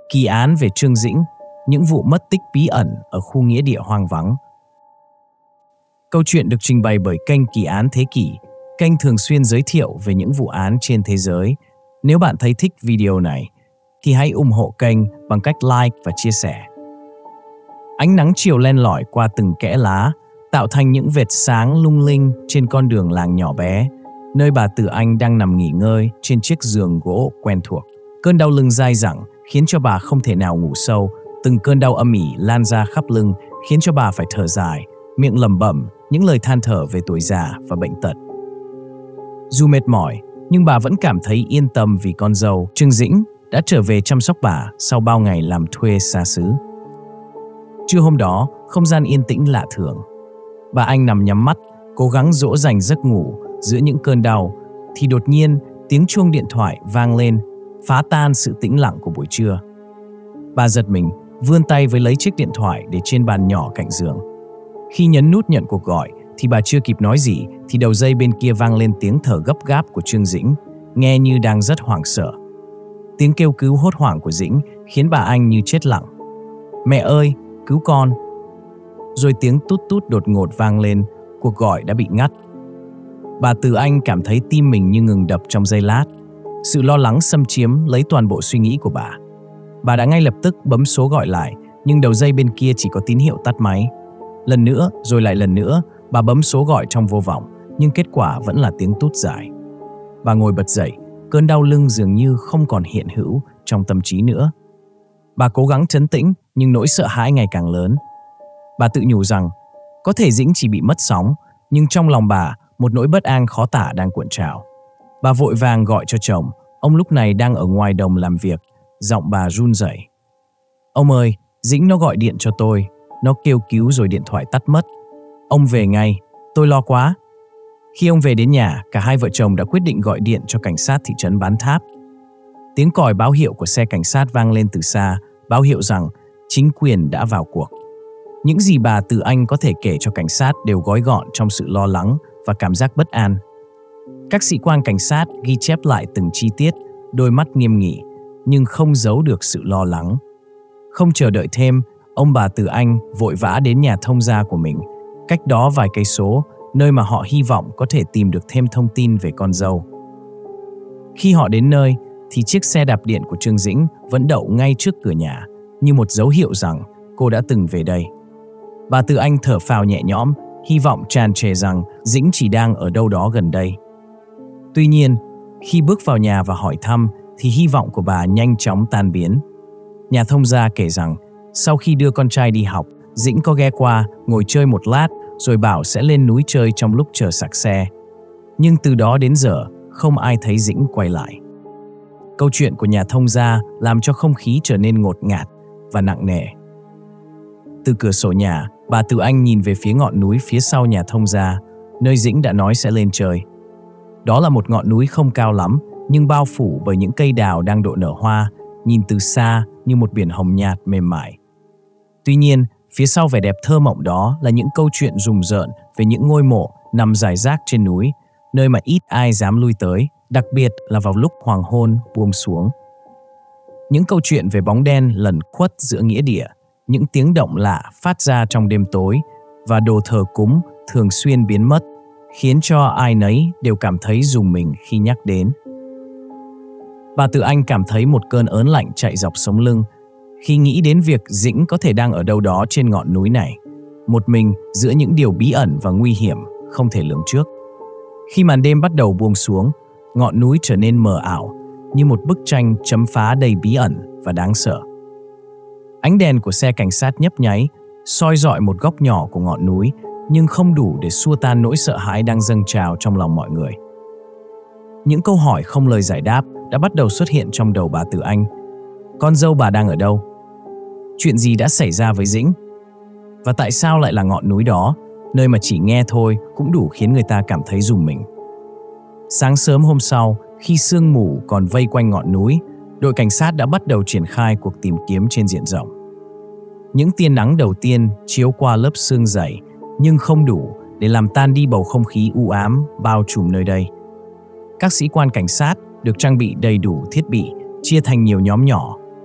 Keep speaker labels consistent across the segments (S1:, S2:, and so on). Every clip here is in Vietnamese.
S1: Kỳ án về Trương Dĩnh, những vụ mất tích bí ẩn ở khu nghĩa địa hoang vắng. Câu chuyện được trình bày bởi kênh Kỳ án Thế kỷ, kênh thường xuyên giới thiệu về những vụ án trên thế giới. Nếu bạn thấy thích video này, thì hãy ủng hộ kênh bằng cách like và chia sẻ. Ánh nắng chiều len lỏi qua từng kẽ lá, tạo thành những vệt sáng lung linh trên con đường làng nhỏ bé, nơi bà Từ Anh đang nằm nghỉ ngơi trên chiếc giường gỗ quen thuộc. Cơn đau lưng dai dẳng khiến cho bà không thể nào ngủ sâu, từng cơn đau âm ỉ lan ra khắp lưng khiến cho bà phải thở dài, miệng lẩm bẩm những lời than thở về tuổi già và bệnh tật. Dù mệt mỏi, nhưng bà vẫn cảm thấy yên tâm vì con dâu, Trương Dĩnh, đã trở về chăm sóc bà sau bao ngày làm thuê xa xứ. Trưa hôm đó, không gian yên tĩnh lạ thường. Bà Anh nằm nhắm mắt, cố gắng dỗ dành giấc ngủ giữa những cơn đau, thì đột nhiên tiếng chuông điện thoại vang lên, phá tan sự tĩnh lặng của buổi trưa. Bà giật mình, vươn tay với lấy chiếc điện thoại để trên bàn nhỏ cạnh giường. Khi nhấn nút nhận cuộc gọi, thì bà chưa kịp nói gì, thì đầu dây bên kia vang lên tiếng thở gấp gáp của Trương Dĩnh, nghe như đang rất hoảng sợ. Tiếng kêu cứu hốt hoảng của Dĩnh khiến bà Anh như chết lặng. "Mẹ ơi, cứu con!" Rồi tiếng tút tút đột ngột vang lên, cuộc gọi đã bị ngắt. Bà Từ Anh cảm thấy tim mình như ngừng đập trong giây lát. Sự lo lắng xâm chiếm lấy toàn bộ suy nghĩ của bà. Bà đã ngay lập tức bấm số gọi lại, nhưng đầu dây bên kia chỉ có tín hiệu tắt máy. Lần nữa, rồi lại lần nữa, bà bấm số gọi trong vô vọng, nhưng kết quả vẫn là tiếng tút dài. Bà ngồi bật dậy, cơn đau lưng dường như không còn hiện hữu trong tâm trí nữa. Bà cố gắng trấn tĩnh, nhưng nỗi sợ hãi ngày càng lớn. Bà tự nhủ rằng, có thể Dĩnh chỉ bị mất sóng, nhưng trong lòng bà, một nỗi bất an khó tả đang cuộn trào. Bà vội vàng gọi cho chồng, ông lúc này đang ở ngoài đồng làm việc, giọng bà run rẩy. "Ông ơi, Dĩnh nó gọi điện cho tôi, nó kêu cứu rồi điện thoại tắt mất. Ông về ngay, tôi lo quá." Khi ông về đến nhà, cả hai vợ chồng đã quyết định gọi điện cho cảnh sát thị trấn Bán Tháp. Tiếng còi báo hiệu của xe cảnh sát vang lên từ xa, báo hiệu rằng chính quyền đã vào cuộc. Những gì bà Từ Anh có thể kể cho cảnh sát đều gói gọn trong sự lo lắng và cảm giác bất an. Các sĩ quan cảnh sát ghi chép lại từng chi tiết, đôi mắt nghiêm nghị, nhưng không giấu được sự lo lắng. Không chờ đợi thêm, ông bà Từ Anh vội vã đến nhà thông gia của mình, cách đó vài cây số, nơi mà họ hy vọng có thể tìm được thêm thông tin về con dâu. Khi họ đến nơi, thì chiếc xe đạp điện của Trương Dĩnh vẫn đậu ngay trước cửa nhà, như một dấu hiệu rằng cô đã từng về đây. Bà Từ Anh thở phào nhẹ nhõm, hy vọng tràn trề rằng Dĩnh chỉ đang ở đâu đó gần đây. Tuy nhiên, khi bước vào nhà và hỏi thăm, thì hy vọng của bà nhanh chóng tan biến. Nhà thông gia kể rằng, sau khi đưa con trai đi học, Dĩnh có ghé qua, ngồi chơi một lát, rồi bảo sẽ lên núi chơi trong lúc chờ sạc xe. Nhưng từ đó đến giờ, không ai thấy Dĩnh quay lại. Câu chuyện của nhà thông gia làm cho không khí trở nên ngột ngạt và nặng nề. Từ cửa sổ nhà, bà Từ Anh nhìn về phía ngọn núi phía sau nhà thông gia, nơi Dĩnh đã nói sẽ lên chơi. Đó là một ngọn núi không cao lắm, nhưng bao phủ bởi những cây đào đang độ nở hoa, nhìn từ xa như một biển hồng nhạt mềm mại. Tuy nhiên, phía sau vẻ đẹp thơ mộng đó là những câu chuyện rùng rợn về những ngôi mộ nằm rải rác trên núi, nơi mà ít ai dám lui tới, đặc biệt là vào lúc hoàng hôn buông xuống. Những câu chuyện về bóng đen lẩn khuất giữa nghĩa địa, những tiếng động lạ phát ra trong đêm tối và đồ thờ cúng thường xuyên biến mất, khiến cho ai nấy đều cảm thấy rùng mình khi nhắc đến. Bà Từ Anh cảm thấy một cơn ớn lạnh chạy dọc sống lưng khi nghĩ đến việc Dĩnh có thể đang ở đâu đó trên ngọn núi này, một mình giữa những điều bí ẩn và nguy hiểm không thể lường trước. Khi màn đêm bắt đầu buông xuống, ngọn núi trở nên mờ ảo như một bức tranh chấm phá đầy bí ẩn và đáng sợ. Ánh đèn của xe cảnh sát nhấp nháy, soi rọi một góc nhỏ của ngọn núi, nhưng không đủ để xua tan nỗi sợ hãi đang dâng trào trong lòng mọi người. Những câu hỏi không lời giải đáp đã bắt đầu xuất hiện trong đầu bà Từ Anh. Con dâu bà đang ở đâu? Chuyện gì đã xảy ra với Dĩnh? Và tại sao lại là ngọn núi đó, nơi mà chỉ nghe thôi cũng đủ khiến người ta cảm thấy rùng mình? Sáng sớm hôm sau, khi sương mù còn vây quanh ngọn núi, đội cảnh sát đã bắt đầu triển khai cuộc tìm kiếm trên diện rộng. Những tia nắng đầu tiên chiếu qua lớp sương dày, nhưng không đủ để làm tan đi bầu không khí u ám bao trùm nơi đây. Các sĩ quan cảnh sát được trang bị đầy đủ thiết bị, chia thành nhiều nhóm nhỏ,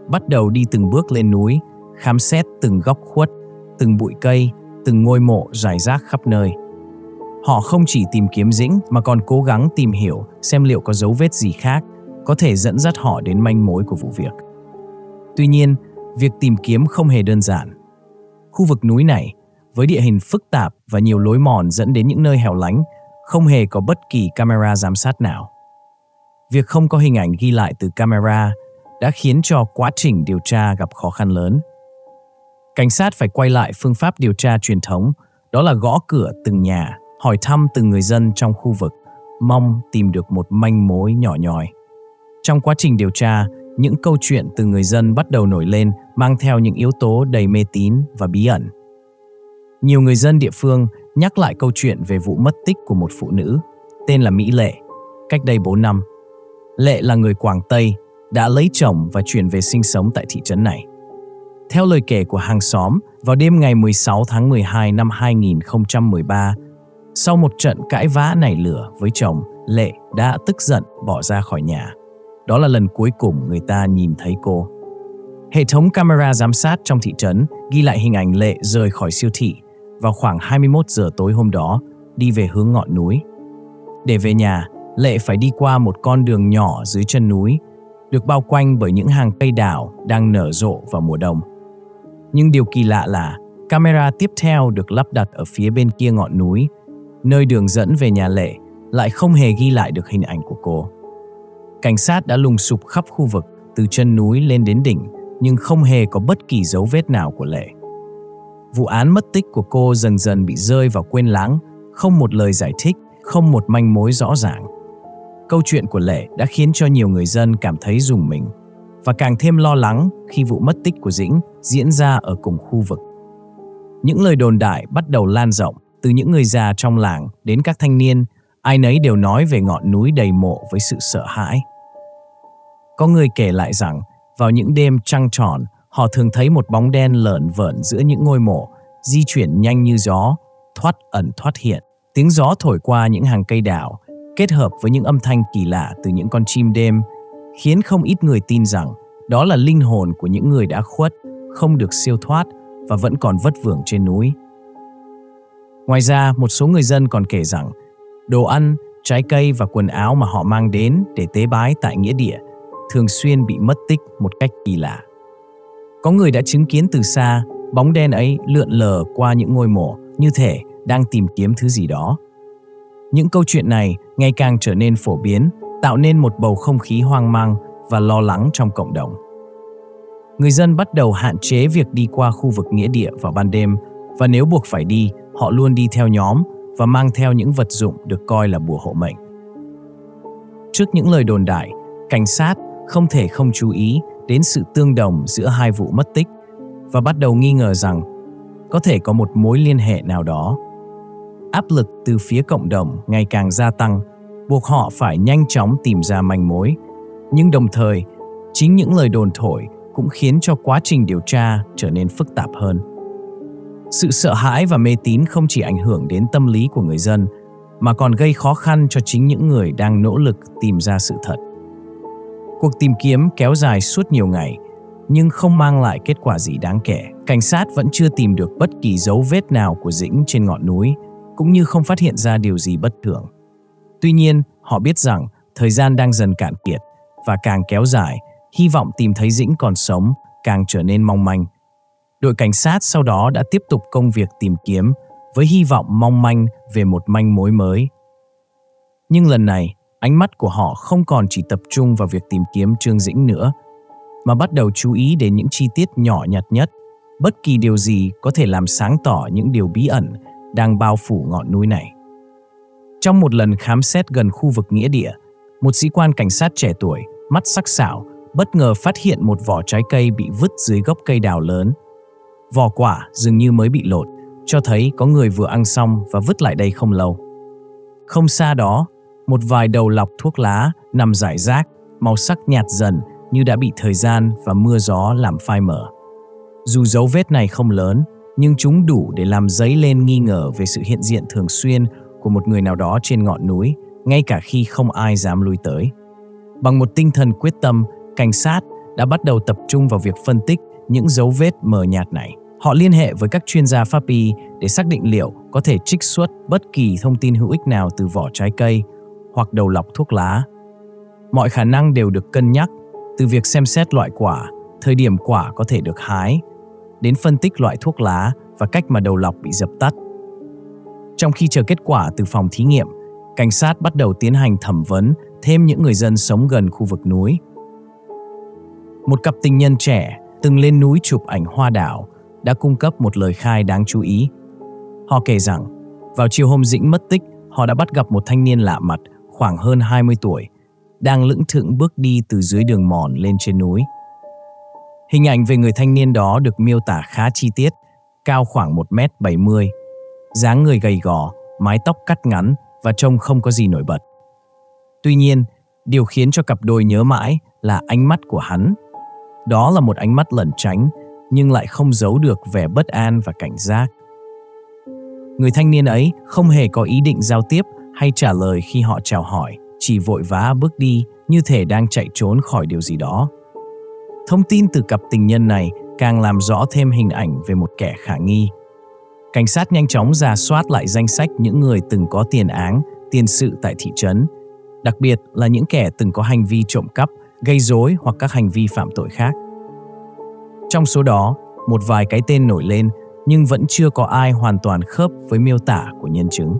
S1: bắt đầu đi từng bước lên núi, khám xét từng góc khuất, từng bụi cây, từng ngôi mộ rải rác khắp nơi. Họ không chỉ tìm kiếm Dĩnh mà còn cố gắng tìm hiểu xem liệu có dấu vết gì khác có thể dẫn dắt họ đến manh mối của vụ việc. Tuy nhiên, việc tìm kiếm không hề đơn giản. Khu vực núi này, với địa hình phức tạp và nhiều lối mòn dẫn đến những nơi hẻo lánh, không hề có bất kỳ camera giám sát nào. Việc không có hình ảnh ghi lại từ camera đã khiến cho quá trình điều tra gặp khó khăn lớn. Cảnh sát phải quay lại phương pháp điều tra truyền thống, đó là gõ cửa từng nhà, hỏi thăm từng người dân trong khu vực, mong tìm được một manh mối nhỏ nhoi. Trong quá trình điều tra, những câu chuyện từ người dân bắt đầu nổi lên mang theo những yếu tố đầy mê tín và bí ẩn. Nhiều người dân địa phương nhắc lại câu chuyện về vụ mất tích của một phụ nữ tên là Mỹ Lệ, cách đây 4 năm. Lệ là người Quảng Tây, đã lấy chồng và chuyển về sinh sống tại thị trấn này. Theo lời kể của hàng xóm, vào đêm ngày 16 tháng 12 năm 2013, sau một trận cãi vã nảy lửa với chồng, Lệ đã tức giận bỏ ra khỏi nhà. Đó là lần cuối cùng người ta nhìn thấy cô. Hệ thống camera giám sát trong thị trấn ghi lại hình ảnh Lệ rời khỏi siêu thị vào khoảng 21 giờ tối hôm đó, đi về hướng ngọn núi. Để về nhà, Lệ phải đi qua một con đường nhỏ dưới chân núi, được bao quanh bởi những hàng cây đào đang nở rộ vào mùa đông. Nhưng điều kỳ lạ là camera tiếp theo được lắp đặt ở phía bên kia ngọn núi, nơi đường dẫn về nhà Lệ, lại không hề ghi lại được hình ảnh của cô. Cảnh sát đã lùng sục khắp khu vực từ chân núi lên đến đỉnh, nhưng không hề có bất kỳ dấu vết nào của Lệ. Vụ án mất tích của cô dần dần bị rơi vào quên lãng, không một lời giải thích, không một manh mối rõ ràng. Câu chuyện của Lệ đã khiến cho nhiều người dân cảm thấy rùng mình và càng thêm lo lắng khi vụ mất tích của Dĩnh diễn ra ở cùng khu vực. Những lời đồn đại bắt đầu lan rộng, từ những người già trong làng đến các thanh niên, ai nấy đều nói về ngọn núi đầy mộ với sự sợ hãi. Có người kể lại rằng, vào những đêm trăng tròn, họ thường thấy một bóng đen lởn vởn giữa những ngôi mộ, di chuyển nhanh như gió, thoát ẩn thoát hiện. Tiếng gió thổi qua những hàng cây đào, kết hợp với những âm thanh kỳ lạ từ những con chim đêm, khiến không ít người tin rằng đó là linh hồn của những người đã khuất, không được siêu thoát và vẫn còn vất vưởng trên núi. Ngoài ra, một số người dân còn kể rằng đồ ăn, trái cây và quần áo mà họ mang đến để tế bái tại nghĩa địa thường xuyên bị mất tích một cách kỳ lạ. Có người đã chứng kiến từ xa bóng đen ấy lượn lờ qua những ngôi mộ, như thể đang tìm kiếm thứ gì đó. Những câu chuyện này ngày càng trở nên phổ biến, tạo nên một bầu không khí hoang mang và lo lắng trong cộng đồng. Người dân bắt đầu hạn chế việc đi qua khu vực nghĩa địa vào ban đêm, và nếu buộc phải đi, họ luôn đi theo nhóm và mang theo những vật dụng được coi là bùa hộ mệnh. Trước những lời đồn đại, cảnh sát không thể không chú ý đến sự tương đồng giữa hai vụ mất tích và bắt đầu nghi ngờ rằng có thể có một mối liên hệ nào đó. Áp lực từ phía cộng đồng ngày càng gia tăng, buộc họ phải nhanh chóng tìm ra manh mối. Nhưng đồng thời, chính những lời đồn thổi cũng khiến cho quá trình điều tra trở nên phức tạp hơn. Sự sợ hãi và mê tín không chỉ ảnh hưởng đến tâm lý của người dân, mà còn gây khó khăn cho chính những người đang nỗ lực tìm ra sự thật. Cuộc tìm kiếm kéo dài suốt nhiều ngày, nhưng không mang lại kết quả gì đáng kể. Cảnh sát vẫn chưa tìm được bất kỳ dấu vết nào của Dĩnh trên ngọn núi, cũng như không phát hiện ra điều gì bất thường. Tuy nhiên, họ biết rằng thời gian đang dần cạn kiệt, và càng kéo dài, hy vọng tìm thấy Dĩnh còn sống càng trở nên mong manh. Đội cảnh sát sau đó đã tiếp tục công việc tìm kiếm với hy vọng mong manh về một manh mối mới. Nhưng lần này, ánh mắt của họ không còn chỉ tập trung vào việc tìm kiếm Trương Dĩnh nữa, mà bắt đầu chú ý đến những chi tiết nhỏ nhặt nhất, bất kỳ điều gì có thể làm sáng tỏ những điều bí ẩn đang bao phủ ngọn núi này. Trong một lần khám xét gần khu vực nghĩa địa, một sĩ quan cảnh sát trẻ tuổi, mắt sắc sảo, bất ngờ phát hiện một vỏ trái cây bị vứt dưới gốc cây đào lớn. Vỏ quả dường như mới bị lột, cho thấy có người vừa ăn xong và vứt lại đây không lâu. Không xa đó, một vài đầu lọc thuốc lá nằm rải rác, màu sắc nhạt dần như đã bị thời gian và mưa gió làm phai mờ. Dù dấu vết này không lớn, nhưng chúng đủ để làm dấy lên nghi ngờ về sự hiện diện thường xuyên của một người nào đó trên ngọn núi, ngay cả khi không ai dám lui tới. Bằng một tinh thần quyết tâm, cảnh sát đã bắt đầu tập trung vào việc phân tích những dấu vết mờ nhạt này. Họ liên hệ với các chuyên gia pháp y để xác định liệu có thể trích xuất bất kỳ thông tin hữu ích nào từ vỏ trái cây hoặc đầu lọc thuốc lá. Mọi khả năng đều được cân nhắc, từ việc xem xét loại quả, thời điểm quả có thể được hái, đến phân tích loại thuốc lá và cách mà đầu lọc bị dập tắt. Trong khi chờ kết quả từ phòng thí nghiệm, cảnh sát bắt đầu tiến hành thẩm vấn thêm những người dân sống gần khu vực núi. Một cặp tình nhân trẻ từng lên núi chụp ảnh hoa đảo đã cung cấp một lời khai đáng chú ý. Họ kể rằng, vào chiều hôm Dĩnh mất tích, họ đã bắt gặp một thanh niên lạ mặt khoảng hơn 20 tuổi, đang lững thững bước đi từ dưới đường mòn lên trên núi. Hình ảnh về người thanh niên đó được miêu tả khá chi tiết, cao khoảng 1m70, dáng người gầy gò, mái tóc cắt ngắn và trông không có gì nổi bật. Tuy nhiên, điều khiến cho cặp đôi nhớ mãi là ánh mắt của hắn. Đó là một ánh mắt lẩn tránh, nhưng lại không giấu được vẻ bất an và cảnh giác. Người thanh niên ấy không hề có ý định giao tiếp hay trả lời khi họ chào hỏi, chỉ vội vã bước đi như thể đang chạy trốn khỏi điều gì đó. Thông tin từ cặp tình nhân này càng làm rõ thêm hình ảnh về một kẻ khả nghi. Cảnh sát nhanh chóng rà soát lại danh sách những người từng có tiền án, tiền sự tại thị trấn, đặc biệt là những kẻ từng có hành vi trộm cắp, gây rối hoặc các hành vi phạm tội khác. Trong số đó, một vài cái tên nổi lên nhưng vẫn chưa có ai hoàn toàn khớp với miêu tả của nhân chứng.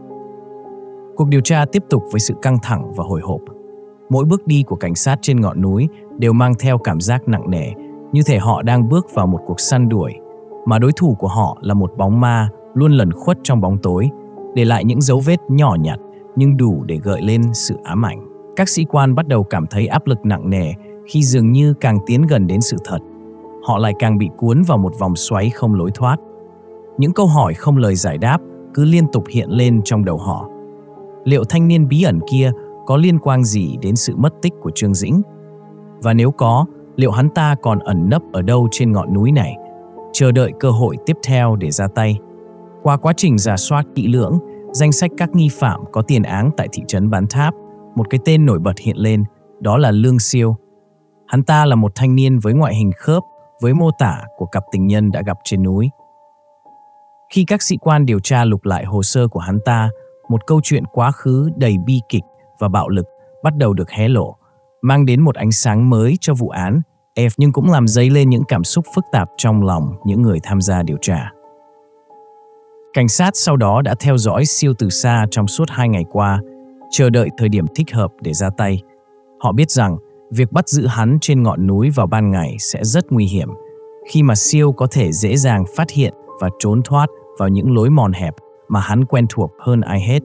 S1: Cuộc điều tra tiếp tục với sự căng thẳng và hồi hộp. Mỗi bước đi của cảnh sát trên ngọn núi đều mang theo cảm giác nặng nề, như thể họ đang bước vào một cuộc săn đuổi, mà đối thủ của họ là một bóng ma luôn lẩn khuất trong bóng tối, để lại những dấu vết nhỏ nhặt nhưng đủ để gợi lên sự ám ảnh. Các sĩ quan bắt đầu cảm thấy áp lực nặng nề khi dường như càng tiến gần đến sự thật, họ lại càng bị cuốn vào một vòng xoáy không lối thoát. Những câu hỏi không lời giải đáp cứ liên tục hiện lên trong đầu họ. Liệu thanh niên bí ẩn kia có liên quan gì đến sự mất tích của Trương Dĩnh? Và nếu có, liệu hắn ta còn ẩn nấp ở đâu trên ngọn núi này, chờ đợi cơ hội tiếp theo để ra tay? Qua quá trình rà soát kỹ lưỡng, danh sách các nghi phạm có tiền án tại thị trấn Bán Tháp, một cái tên nổi bật hiện lên, đó là Lương Siêu. Hắn ta là một thanh niên với ngoại hình khớp với mô tả của cặp tình nhân đã gặp trên núi. Khi các sĩ quan điều tra lục lại hồ sơ của hắn ta, một câu chuyện quá khứ đầy bi kịch và bạo lực bắt đầu được hé lộ, mang đến một ánh sáng mới cho vụ án, nhưng cũng làm dấy lên những cảm xúc phức tạp trong lòng những người tham gia điều tra. Cảnh sát sau đó đã theo dõi Siêu từ xa trong suốt 2 ngày qua, chờ đợi thời điểm thích hợp để ra tay. Họ biết rằng việc bắt giữ hắn trên ngọn núi vào ban ngày sẽ rất nguy hiểm, khi mà Siêu có thể dễ dàng phát hiện và trốn thoát vào những lối mòn hẹp mà hắn quen thuộc hơn ai hết.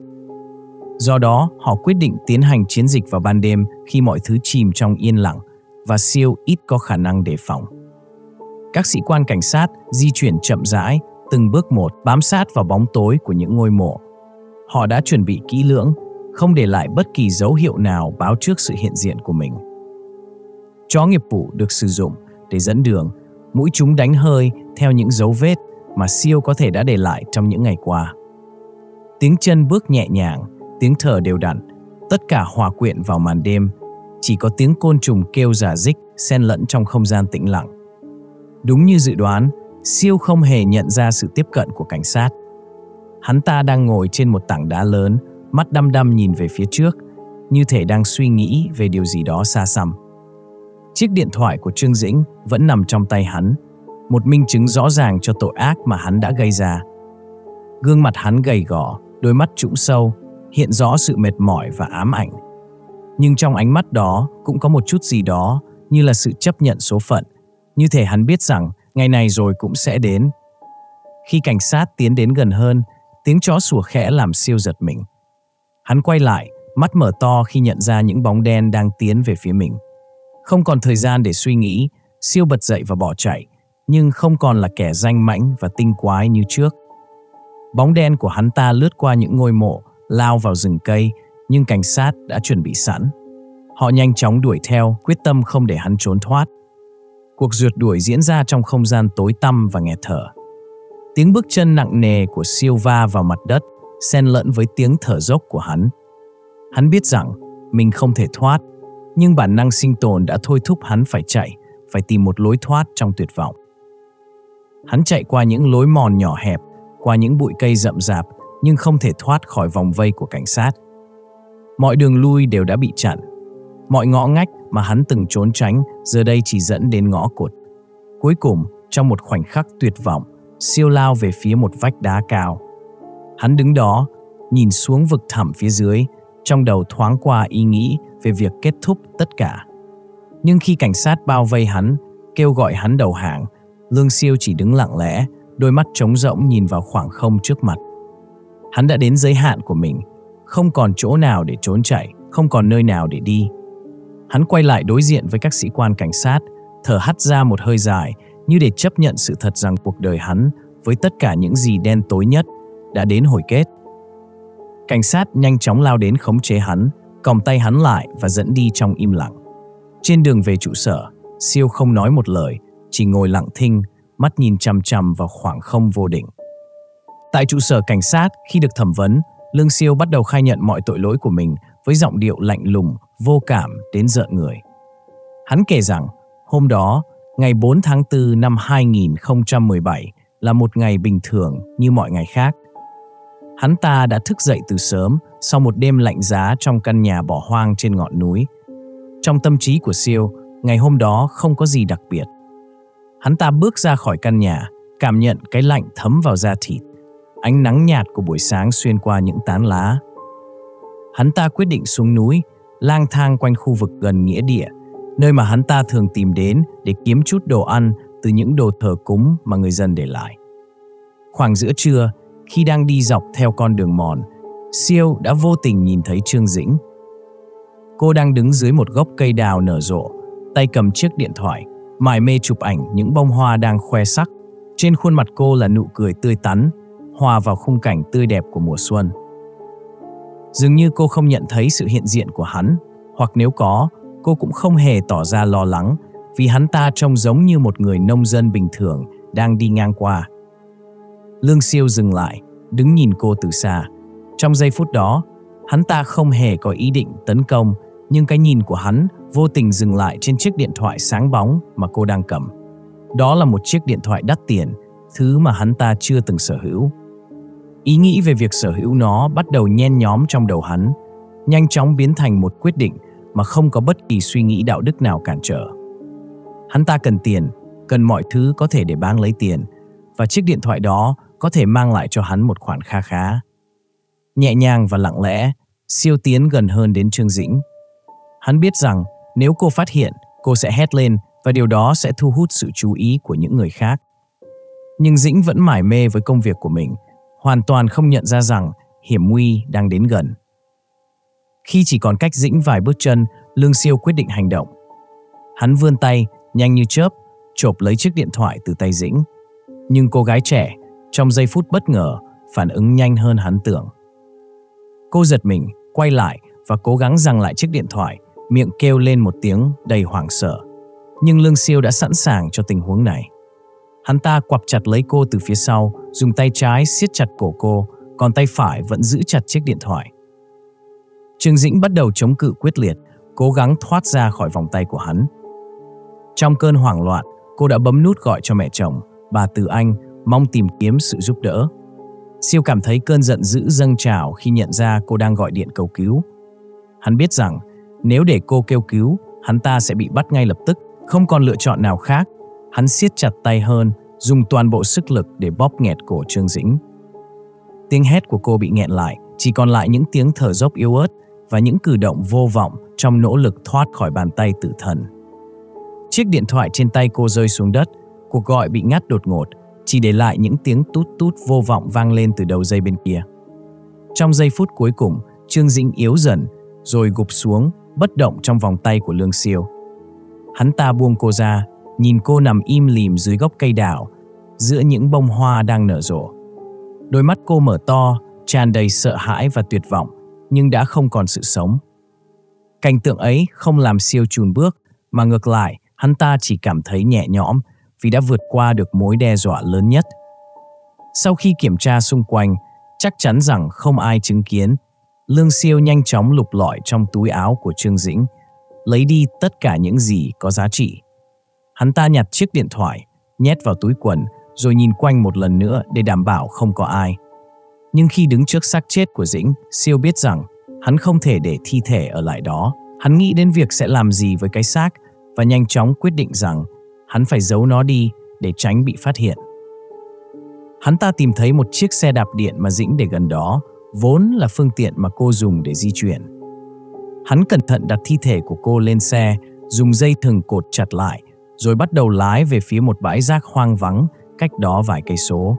S1: Do đó, họ quyết định tiến hành chiến dịch vào ban đêm khi mọi thứ chìm trong yên lặng và Siêu ít có khả năng đề phòng. Các sĩ quan cảnh sát di chuyển chậm rãi, từng bước một, bám sát vào bóng tối của những ngôi mộ. Họ đã chuẩn bị kỹ lưỡng, không để lại bất kỳ dấu hiệu nào báo trước sự hiện diện của mình. Chó nghiệp vụ được sử dụng để dẫn đường, mũi chúng đánh hơi theo những dấu vết mà Siêu có thể đã để lại trong những ngày qua. Tiếng chân bước nhẹ nhàng, tiếng thở đều đặn, tất cả hòa quyện vào màn đêm, chỉ có tiếng côn trùng kêu rả rích xen lẫn trong không gian tĩnh lặng. Đúng như dự đoán, Siêu không hề nhận ra sự tiếp cận của cảnh sát. Hắn ta đang ngồi trên một tảng đá lớn, mắt đăm đăm nhìn về phía trước, như thể đang suy nghĩ về điều gì đó xa xăm. Chiếc điện thoại của Trương Dĩnh vẫn nằm trong tay hắn, một minh chứng rõ ràng cho tội ác mà hắn đã gây ra. Gương mặt hắn gầy gò, đôi mắt trũng sâu, hiện rõ sự mệt mỏi và ám ảnh. Nhưng trong ánh mắt đó cũng có một chút gì đó như là sự chấp nhận số phận, như thể hắn biết rằng ngày này rồi cũng sẽ đến. Khi cảnh sát tiến đến gần hơn, tiếng chó sủa khẽ làm Siêu giật mình. Hắn quay lại, mắt mở to khi nhận ra những bóng đen đang tiến về phía mình. Không còn thời gian để suy nghĩ, Siêu bật dậy và bỏ chạy, nhưng không còn là kẻ danh mãnh và tinh quái như trước. Bóng đen của hắn ta lướt qua những ngôi mộ, lao vào rừng cây, nhưng cảnh sát đã chuẩn bị sẵn. Họ nhanh chóng đuổi theo, quyết tâm không để hắn trốn thoát. Cuộc rượt đuổi diễn ra trong không gian tối tăm và nghẹt thở. Tiếng bước chân nặng nề của Siêu va vào mặt đất, xen lẫn với tiếng thở dốc của hắn. Hắn biết rằng mình không thể thoát, Nhưng bản năng sinh tồn đã thôi thúc hắn phải chạy, phải tìm một lối thoát trong tuyệt vọng. Hắn chạy qua những lối mòn nhỏ hẹp, qua những bụi cây rậm rạp, nhưng không thể thoát khỏi vòng vây của cảnh sát. Mọi đường lui đều đã bị chặn. Mọi ngõ ngách mà hắn từng trốn tránh giờ đây chỉ dẫn đến ngõ cụt. Cuối cùng, trong một khoảnh khắc tuyệt vọng, Siêu lao về phía một vách đá cao. Hắn đứng đó, nhìn xuống vực thẳm phía dưới, trong đầu thoáng qua ý nghĩ về việc kết thúc tất cả. Nhưng khi cảnh sát bao vây hắn, kêu gọi hắn đầu hàng, Lương Siêu chỉ đứng lặng lẽ, đôi mắt trống rỗng nhìn vào khoảng không trước mặt. Hắn đã đến giới hạn của mình, không còn chỗ nào để trốn chạy, không còn nơi nào để đi. Hắn quay lại đối diện với các sĩ quan cảnh sát, thở hắt ra một hơi dài, như để chấp nhận sự thật rằng cuộc đời hắn, với tất cả những gì đen tối nhất, đã đến hồi kết. Cảnh sát nhanh chóng lao đến khống chế hắn, còng tay hắn lại và dẫn đi trong im lặng. Trên đường về trụ sở, Siêu không nói một lời, chỉ ngồi lặng thinh, mắt nhìn chằm chằm vào khoảng không vô định. Tại trụ sở cảnh sát, khi được thẩm vấn, Lương Siêu bắt đầu khai nhận mọi tội lỗi của mình với giọng điệu lạnh lùng, vô cảm đến rợn người. Hắn kể rằng, hôm đó, ngày 4 tháng 4 năm 2017 là một ngày bình thường như mọi ngày khác. Hắn ta đã thức dậy từ sớm sau một đêm lạnh giá trong căn nhà bỏ hoang trên ngọn núi. Trong tâm trí của Siêu, ngày hôm đó không có gì đặc biệt. Hắn ta bước ra khỏi căn nhà, cảm nhận cái lạnh thấm vào da thịt, ánh nắng nhạt của buổi sáng xuyên qua những tán lá. Hắn ta quyết định xuống núi, lang thang quanh khu vực gần nghĩa địa, nơi mà hắn ta thường tìm đến để kiếm chút đồ ăn từ những đồ thờ cúng mà người dân để lại. Khoảng giữa trưa, khi đang đi dọc theo con đường mòn, Siêu đã vô tình nhìn thấy Trương Dĩnh. Cô đang đứng dưới một gốc cây đào nở rộ, tay cầm chiếc điện thoại, mải mê chụp ảnh những bông hoa đang khoe sắc. Trên khuôn mặt cô là nụ cười tươi tắn, hòa vào khung cảnh tươi đẹp của mùa xuân. Dường như cô không nhận thấy sự hiện diện của hắn, hoặc nếu có, cô cũng không hề tỏ ra lo lắng, vì hắn ta trông giống như một người nông dân bình thường đang đi ngang qua. Lương Siêu dừng lại, đứng nhìn cô từ xa. Trong giây phút đó, hắn ta không hề có ý định tấn công, nhưng cái nhìn của hắn vô tình dừng lại trên chiếc điện thoại sáng bóng mà cô đang cầm. Đó là một chiếc điện thoại đắt tiền, thứ mà hắn ta chưa từng sở hữu. Ý nghĩ về việc sở hữu nó bắt đầu nhen nhóm trong đầu hắn, nhanh chóng biến thành một quyết định mà không có bất kỳ suy nghĩ đạo đức nào cản trở. Hắn ta cần tiền, cần mọi thứ có thể để báng lấy tiền, và chiếc điện thoại đó có thể mang lại cho hắn một khoản kha khá. Nhẹ nhàng và lặng lẽ, Siêu tiến gần hơn đến Trương Dĩnh. Hắn biết rằng nếu cô phát hiện, cô sẽ hét lên và điều đó sẽ thu hút sự chú ý của những người khác. Nhưng Dĩnh vẫn mải mê với công việc của mình, hoàn toàn không nhận ra rằng hiểm nguy đang đến gần. Khi chỉ còn cách Dĩnh vài bước chân, Lương Siêu quyết định hành động. Hắn vươn tay, nhanh như chớp, chộp lấy chiếc điện thoại từ tay Dĩnh. Nhưng cô gái trẻ, trong giây phút bất ngờ, phản ứng nhanh hơn hắn tưởng. Cô giật mình, quay lại và cố gắng giằng lại chiếc điện thoại, miệng kêu lên một tiếng đầy hoảng sợ. Nhưng Lương Siêu đã sẵn sàng cho tình huống này. Hắn ta quặp chặt lấy cô từ phía sau, dùng tay trái siết chặt cổ cô, còn tay phải vẫn giữ chặt chiếc điện thoại. Trương Dĩnh bắt đầu chống cự quyết liệt, cố gắng thoát ra khỏi vòng tay của hắn. Trong cơn hoảng loạn, cô đã bấm nút gọi cho mẹ chồng, bà Từ Anh, mong tìm kiếm sự giúp đỡ. Siêu cảm thấy cơn giận dữ dâng trào khi nhận ra cô đang gọi điện cầu cứu. Hắn biết rằng nếu để cô kêu cứu, hắn ta sẽ bị bắt ngay lập tức, không còn lựa chọn nào khác. Hắn siết chặt tay hơn, dùng toàn bộ sức lực để bóp nghẹt cổ Trương Dĩnh. Tiếng hét của cô bị nghẹn lại, chỉ còn lại những tiếng thở dốc yếu ớt và những cử động vô vọng trong nỗ lực thoát khỏi bàn tay tử thần. Chiếc điện thoại trên tay cô rơi xuống đất, cuộc gọi bị ngắt đột ngột, chỉ để lại những tiếng tút tút vô vọng vang lên từ đầu dây bên kia. Trong giây phút cuối cùng, Trương Dĩnh yếu dần, rồi gục xuống, bất động trong vòng tay của Lương Siêu. Hắn ta buông cô ra, nhìn cô nằm im lìm dưới gốc cây đào, giữa những bông hoa đang nở rộ. Đôi mắt cô mở to, tràn đầy sợ hãi và tuyệt vọng, nhưng đã không còn sự sống. Cảnh tượng ấy không làm Siêu chùn bước, mà ngược lại, hắn ta chỉ cảm thấy nhẹ nhõm vì đã vượt qua được mối đe dọa lớn nhất. Sau khi kiểm tra xung quanh, chắc chắn rằng không ai chứng kiến, Lương Siêu nhanh chóng lục lọi trong túi áo của Trương Dĩnh. lấy đi tất cả những gì có giá trị. Hắn ta nhặt chiếc điện thoại, nhét vào túi quần rồi nhìn quanh một lần nữa để đảm bảo không có ai. Nhưng khi đứng trước xác chết của Dĩnh, Siêu biết rằng hắn không thể để thi thể ở lại đó. Hắn nghĩ đến việc sẽ làm gì với cái xác và nhanh chóng quyết định rằng hắn phải giấu nó đi để tránh bị phát hiện. Hắn ta tìm thấy một chiếc xe đạp điện mà Dĩnh để gần đó, vốn là phương tiện mà cô dùng để di chuyển. Hắn cẩn thận đặt thi thể của cô lên xe, dùng dây thừng cột chặt lại, rồi bắt đầu lái về phía một bãi rác hoang vắng cách đó vài cây số.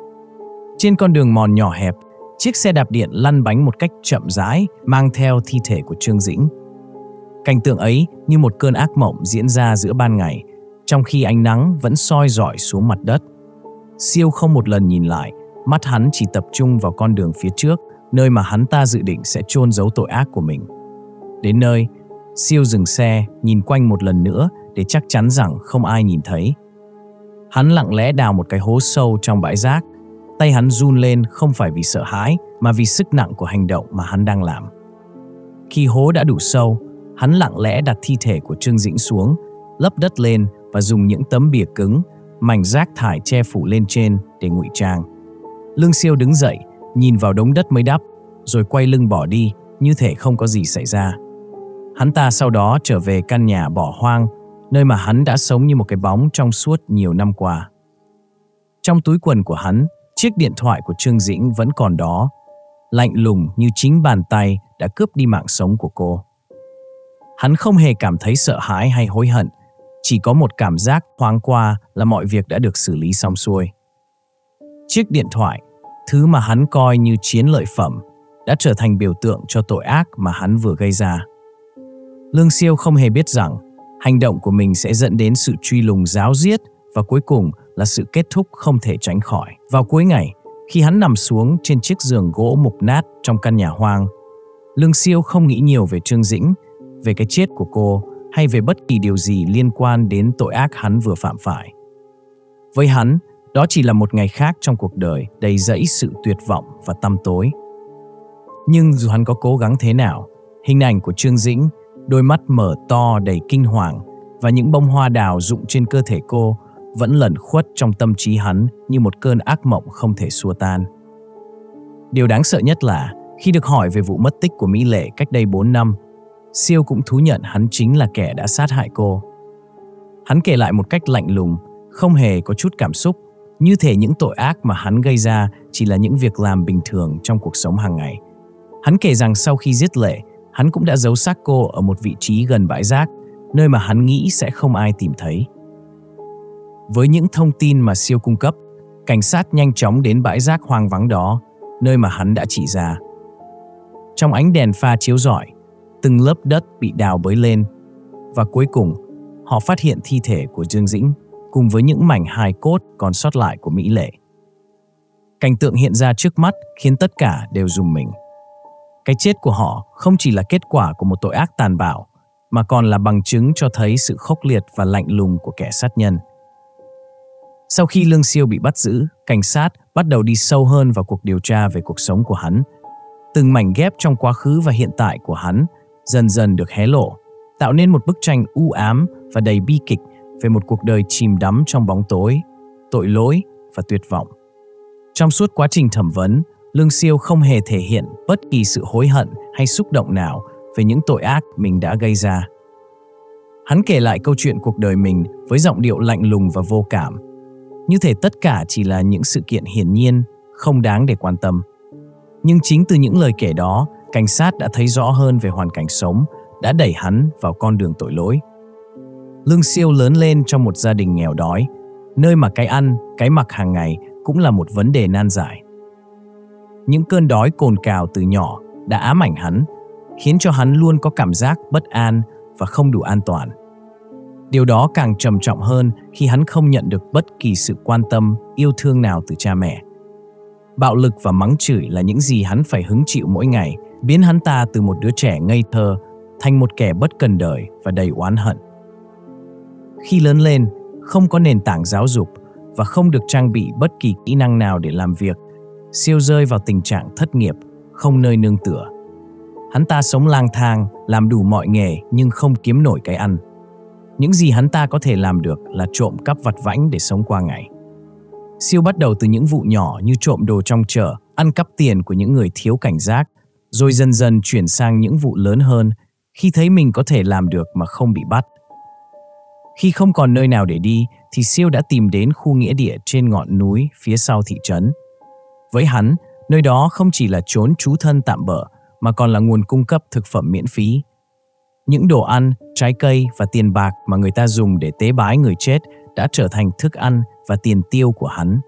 S1: Trên con đường mòn nhỏ hẹp, chiếc xe đạp điện lăn bánh một cách chậm rãi, mang theo thi thể của Trương Dĩnh. Cảnh tượng ấy như một cơn ác mộng diễn ra giữa ban ngày, trong khi ánh nắng vẫn soi rọi xuống mặt đất. Siêu không một lần nhìn lại, mắt hắn chỉ tập trung vào con đường phía trước, nơi mà hắn ta dự định sẽ chôn giấu tội ác của mình. Đến nơi, Siêu dừng xe, nhìn quanh một lần nữa để chắc chắn rằng không ai nhìn thấy. Hắn lặng lẽ đào một cái hố sâu trong bãi rác. Tay hắn run lên không phải vì sợ hãi, mà vì sức nặng của hành động mà hắn đang làm. Khi hố đã đủ sâu, hắn lặng lẽ đặt thi thể của Trương Dĩnh xuống, lấp đất lên và dùng những tấm bìa cứng, mảnh rác thải che phủ lên trên để ngụy trang. Lương Siêu đứng dậy, nhìn vào đống đất mới đắp, rồi quay lưng bỏ đi, như thể không có gì xảy ra. Hắn ta sau đó trở về căn nhà bỏ hoang, nơi mà hắn đã sống như một cái bóng trong suốt nhiều năm qua. Trong túi quần của hắn, chiếc điện thoại của Trương Dĩnh vẫn còn đó, lạnh lùng như chính bàn tay đã cướp đi mạng sống của cô. Hắn không hề cảm thấy sợ hãi hay hối hận, chỉ có một cảm giác thoáng qua là mọi việc đã được xử lý xong xuôi. Chiếc điện thoại, thứ mà hắn coi như chiến lợi phẩm, đã trở thành biểu tượng cho tội ác mà hắn vừa gây ra. Lương Siêu không hề biết rằng hành động của mình sẽ dẫn đến sự truy lùng ráo riết và cuối cùng là sự kết thúc không thể tránh khỏi. Vào cuối ngày, khi hắn nằm xuống trên chiếc giường gỗ mục nát trong căn nhà hoang, Lương Siêu không nghĩ nhiều về Trương Dĩnh, về cái chết của cô hay về bất kỳ điều gì liên quan đến tội ác hắn vừa phạm phải. Với hắn, đó chỉ là một ngày khác trong cuộc đời đầy rẫy sự tuyệt vọng và tăm tối. Nhưng dù hắn có cố gắng thế nào, hình ảnh của Trương Dĩnh, đôi mắt mở to đầy kinh hoàng và những bông hoa đào rụng trên cơ thể cô vẫn lẩn khuất trong tâm trí hắn như một cơn ác mộng không thể xua tan. Điều đáng sợ nhất là khi được hỏi về vụ mất tích của Mỹ Lệ cách đây 4 năm, Siêu cũng thú nhận hắn chính là kẻ đã sát hại cô. Hắn kể lại một cách lạnh lùng, không hề có chút cảm xúc, như thể những tội ác mà hắn gây ra chỉ là những việc làm bình thường trong cuộc sống hàng ngày. Hắn kể rằng sau khi giết Lệ, hắn cũng đã giấu xác cô ở một vị trí gần bãi rác, nơi mà hắn nghĩ sẽ không ai tìm thấy. Với những thông tin mà Siêu cung cấp, cảnh sát nhanh chóng đến bãi rác hoang vắng đó, nơi mà hắn đã chỉ ra. Trong ánh đèn pha chiếu rọi, từng lớp đất bị đào bới lên, và cuối cùng, họ phát hiện thi thể của Trương Dĩnh cùng với những mảnh hài cốt còn sót lại của Mỹ Lệ. Cảnh tượng hiện ra trước mắt khiến tất cả đều rùng mình. Cái chết của họ không chỉ là kết quả của một tội ác tàn bạo, mà còn là bằng chứng cho thấy sự khốc liệt và lạnh lùng của kẻ sát nhân. Sau khi Lương Siêu bị bắt giữ, cảnh sát bắt đầu đi sâu hơn vào cuộc điều tra về cuộc sống của hắn. Từng mảnh ghép trong quá khứ và hiện tại của hắn dần dần được hé lộ, tạo nên một bức tranh u ám và đầy bi kịch về một cuộc đời chìm đắm trong bóng tối, tội lỗi và tuyệt vọng. Trong suốt quá trình thẩm vấn, Lương Siêu không hề thể hiện bất kỳ sự hối hận hay xúc động nào về những tội ác mình đã gây ra. Hắn kể lại câu chuyện cuộc đời mình với giọng điệu lạnh lùng và vô cảm, như thể tất cả chỉ là những sự kiện hiển nhiên, không đáng để quan tâm. Nhưng chính từ những lời kể đó, cảnh sát đã thấy rõ hơn về hoàn cảnh sống, đã đẩy hắn vào con đường tội lỗi. Lương Siêu lớn lên trong một gia đình nghèo đói, nơi mà cái ăn, cái mặc hàng ngày cũng là một vấn đề nan giải. Những cơn đói cồn cào từ nhỏ đã ám ảnh hắn, khiến cho hắn luôn có cảm giác bất an và không đủ an toàn. Điều đó càng trầm trọng hơn khi hắn không nhận được bất kỳ sự quan tâm, yêu thương nào từ cha mẹ. Bạo lực và mắng chửi là những gì hắn phải hứng chịu mỗi ngày, biến hắn ta từ một đứa trẻ ngây thơ thành một kẻ bất cần đời và đầy oán hận. Khi lớn lên, không có nền tảng giáo dục và không được trang bị bất kỳ kỹ năng nào để làm việc, Siêu rơi vào tình trạng thất nghiệp, không nơi nương tựa. Hắn ta sống lang thang, làm đủ mọi nghề nhưng không kiếm nổi cái ăn. Những gì hắn ta có thể làm được là trộm cắp vặt vãnh để sống qua ngày. Siêu bắt đầu từ những vụ nhỏ như trộm đồ trong chợ, ăn cắp tiền của những người thiếu cảnh giác, rồi dần dần chuyển sang những vụ lớn hơn khi thấy mình có thể làm được mà không bị bắt. Khi không còn nơi nào để đi thì Siêu đã tìm đến khu nghĩa địa trên ngọn núi phía sau thị trấn. Với hắn, nơi đó không chỉ là chốn trú thân tạm bợ mà còn là nguồn cung cấp thực phẩm miễn phí. Những đồ ăn, trái cây và tiền bạc mà người ta dùng để tế bái người chết đã trở thành thức ăn và tiền tiêu của hắn.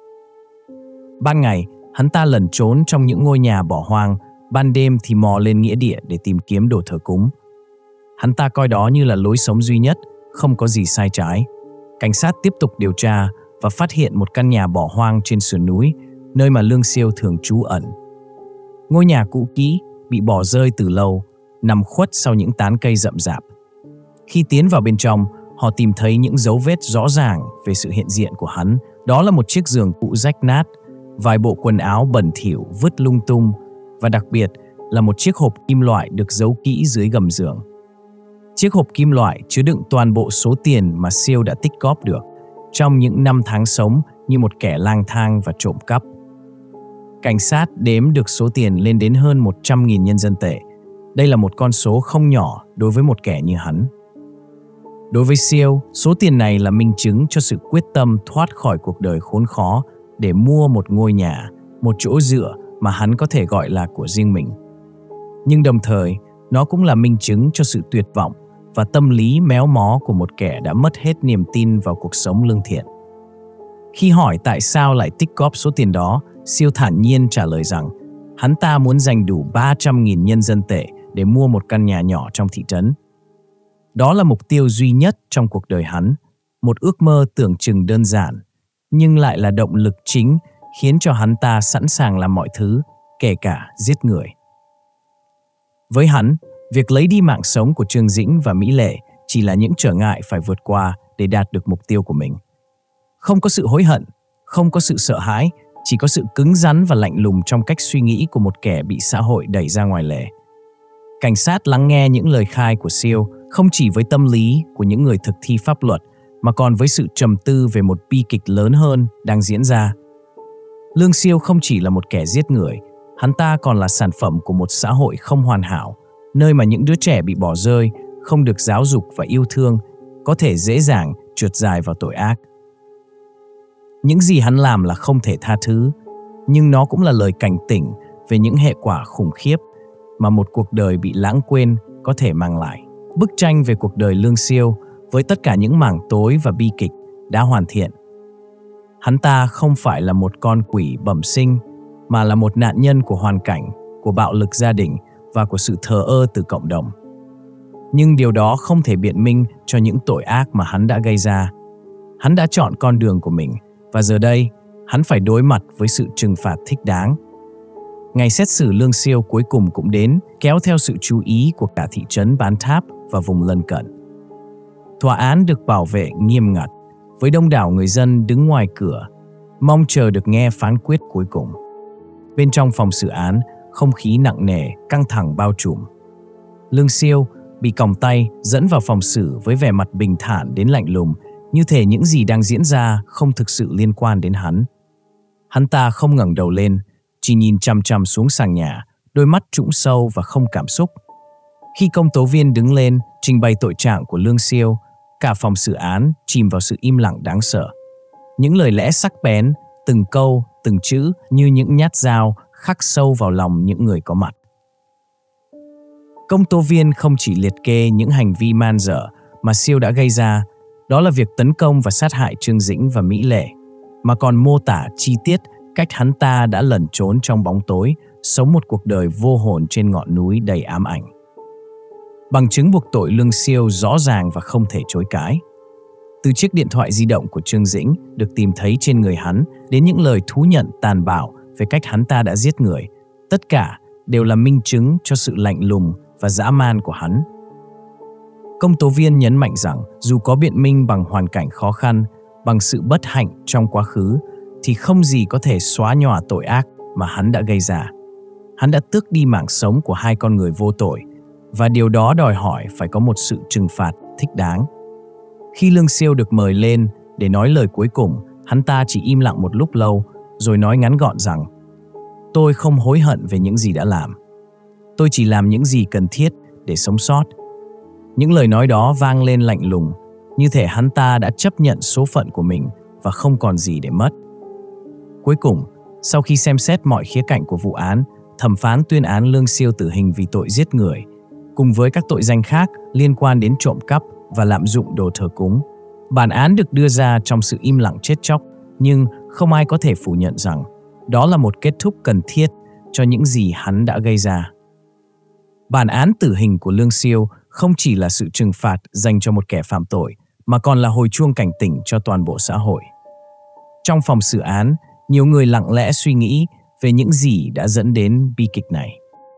S1: Ban ngày, hắn ta lẩn trốn trong những ngôi nhà bỏ hoang, ban đêm thì mò lên nghĩa địa để tìm kiếm đồ thờ cúng. Hắn ta coi đó như là lối sống duy nhất, không có gì sai trái. Cảnh sát tiếp tục điều tra và phát hiện một căn nhà bỏ hoang trên sườn núi, nơi mà Lương Siêu thường trú ẩn. Ngôi nhà cũ kỹ, bị bỏ rơi từ lâu, nằm khuất sau những tán cây rậm rạp. Khi tiến vào bên trong, họ tìm thấy những dấu vết rõ ràng về sự hiện diện của hắn. Đó là một chiếc giường cũ rách nát, vài bộ quần áo bẩn thỉu vứt lung tung và đặc biệt là một chiếc hộp kim loại được giấu kỹ dưới gầm giường. Chiếc hộp kim loại chứa đựng toàn bộ số tiền mà Siêu đã tích góp được trong những năm tháng sống như một kẻ lang thang và trộm cắp. Cảnh sát đếm được số tiền lên đến hơn 100.000 nhân dân tệ. Đây là một con số không nhỏ đối với một kẻ như hắn. Đối với Siêu, số tiền này là minh chứng cho sự quyết tâm thoát khỏi cuộc đời khốn khó để mua một ngôi nhà, một chỗ dựa mà hắn có thể gọi là của riêng mình. Nhưng đồng thời, nó cũng là minh chứng cho sự tuyệt vọng và tâm lý méo mó của một kẻ đã mất hết niềm tin vào cuộc sống lương thiện. Khi hỏi tại sao lại tích góp số tiền đó, Siêu thản nhiên trả lời rằng hắn ta muốn dành đủ 300.000 nhân dân tệ để mua một căn nhà nhỏ trong thị trấn. Đó là mục tiêu duy nhất trong cuộc đời hắn, một ước mơ tưởng chừng đơn giản, nhưng lại là động lực chính khiến cho hắn ta sẵn sàng làm mọi thứ, kể cả giết người. Với hắn, việc lấy đi mạng sống của Trương Dĩnh và Mỹ Lệ chỉ là những trở ngại phải vượt qua để đạt được mục tiêu của mình. Không có sự hối hận, không có sự sợ hãi, chỉ có sự cứng rắn và lạnh lùng trong cách suy nghĩ của một kẻ bị xã hội đẩy ra ngoài lề. Cảnh sát lắng nghe những lời khai của Siêu không chỉ với tâm lý của những người thực thi pháp luật mà còn với sự trầm tư về một bi kịch lớn hơn đang diễn ra. Lương Siêu không chỉ là một kẻ giết người, hắn ta còn là sản phẩm của một xã hội không hoàn hảo, nơi mà những đứa trẻ bị bỏ rơi, không được giáo dục và yêu thương, có thể dễ dàng trượt dài vào tội ác. Những gì hắn làm là không thể tha thứ, nhưng nó cũng là lời cảnh tỉnh về những hệ quả khủng khiếp mà một cuộc đời bị lãng quên có thể mang lại. Bức tranh về cuộc đời Lương Siêu với tất cả những mảng tối và bi kịch đã hoàn thiện. Hắn ta không phải là một con quỷ bẩm sinh, mà là một nạn nhân của hoàn cảnh, của bạo lực gia đình và của sự thờ ơ từ cộng đồng. Nhưng điều đó không thể biện minh cho những tội ác mà hắn đã gây ra. Hắn đã chọn con đường của mình và giờ đây hắn phải đối mặt với sự trừng phạt thích đáng. Ngày xét xử Lương Siêu cuối cùng cũng đến, kéo theo sự chú ý của cả thị trấn Bán Tháp và vùng lân cận. Tòa án được bảo vệ nghiêm ngặt, với đông đảo người dân đứng ngoài cửa, mong chờ được nghe phán quyết cuối cùng. Bên trong phòng xử án, không khí nặng nề, căng thẳng bao trùm. Lương Siêu bị còng tay dẫn vào phòng xử với vẻ mặt bình thản đến lạnh lùng, như thể những gì đang diễn ra không thực sự liên quan đến hắn. Hắn ta không ngẩng đầu lên, chỉ nhìn chằm chằm xuống sàn nhà, đôi mắt trũng sâu và không cảm xúc. Khi công tố viên đứng lên trình bày tội trạng của Lương Siêu, cả phòng xử án chìm vào sự im lặng đáng sợ. Những lời lẽ sắc bén, từng câu, từng chữ như những nhát dao khắc sâu vào lòng những người có mặt. Công tố viên không chỉ liệt kê những hành vi man dợ mà Siêu đã gây ra, đó là việc tấn công và sát hại Trương Dĩnh và Mỹ Lệ, mà còn mô tả chi tiết cách hắn ta đã lẩn trốn trong bóng tối, sống một cuộc đời vô hồn trên ngọn núi đầy ám ảnh. Bằng chứng buộc tội Lương Siêu rõ ràng và không thể chối cãi. Từ chiếc điện thoại di động của Trương Dĩnh được tìm thấy trên người hắn đến những lời thú nhận tàn bạo về cách hắn ta đã giết người, tất cả đều là minh chứng cho sự lạnh lùng và dã man của hắn. Công tố viên nhấn mạnh rằng dù có biện minh bằng hoàn cảnh khó khăn, bằng sự bất hạnh trong quá khứ, thì không gì có thể xóa nhòa tội ác mà hắn đã gây ra. Hắn đã tước đi mạng sống của hai con người vô tội, và điều đó đòi hỏi phải có một sự trừng phạt thích đáng. Khi Lương Siêu được mời lên để nói lời cuối cùng, hắn ta chỉ im lặng một lúc lâu, rồi nói ngắn gọn rằng: "Tôi không hối hận về những gì đã làm. Tôi chỉ làm những gì cần thiết để sống sót." Những lời nói đó vang lên lạnh lùng, như thể hắn ta đã chấp nhận số phận của mình và không còn gì để mất. Cuối cùng, sau khi xem xét mọi khía cạnh của vụ án, thẩm phán tuyên án Lương Siêu tử hình vì tội giết người, cùng với các tội danh khác liên quan đến trộm cắp và lạm dụng đồ thờ cúng. Bản án được đưa ra trong sự im lặng chết chóc, nhưng không ai có thể phủ nhận rằng đó là một kết thúc cần thiết cho những gì hắn đã gây ra. Bản án tử hình của Lương Siêu không chỉ là sự trừng phạt dành cho một kẻ phạm tội, mà còn là hồi chuông cảnh tỉnh cho toàn bộ xã hội. Trong phòng xử án, nhiều người lặng lẽ suy nghĩ về những gì đã dẫn đến bi kịch này.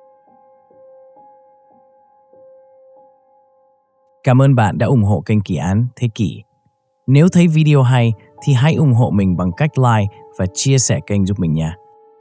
S1: Cảm ơn bạn đã ủng hộ kênh Kỳ án Thế Kỷ. Nếu thấy video hay thì hãy ủng hộ mình bằng cách like và chia sẻ kênh giúp mình nha.